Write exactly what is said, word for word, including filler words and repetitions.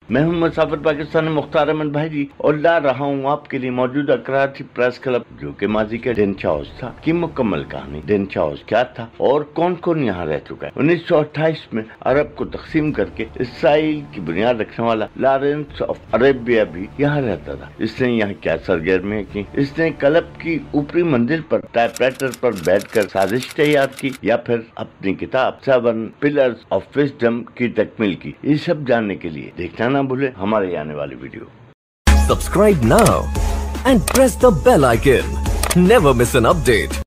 मैं हूं मुसाफिर पाकिस्तानी मुख्तार अहमद भाई जी और ला रहा हूं आपके लिए मौजूदा कराची प्रेस क्लब जो कि माजी का डेंचा हाउस था की मुकम्मल कहानी। डेंचा हाउस क्या था और कौन कौन यहाँ रह चुका है। उन्नीस सौ अट्ठाईस में अरब को तकसीम करके इसराइल की बुनियाद रखने वाला लॉरेंस ऑफ अरेबिया भी यहाँ रहता था। इसने यहाँ क्या सरगर्मियाँ की, इसने क्लब की ऊपरी मंजिल पर टाइपराइटर पर बैठकर साजिश तैयार की या फिर अपनी किताब सेवन पिलर्स ऑफ विजडम की तकमील की। ये सब जानने के लिए देखना ना भूले हमारे आने वाली video. Subscribe now and press the bell icon. Never miss an update.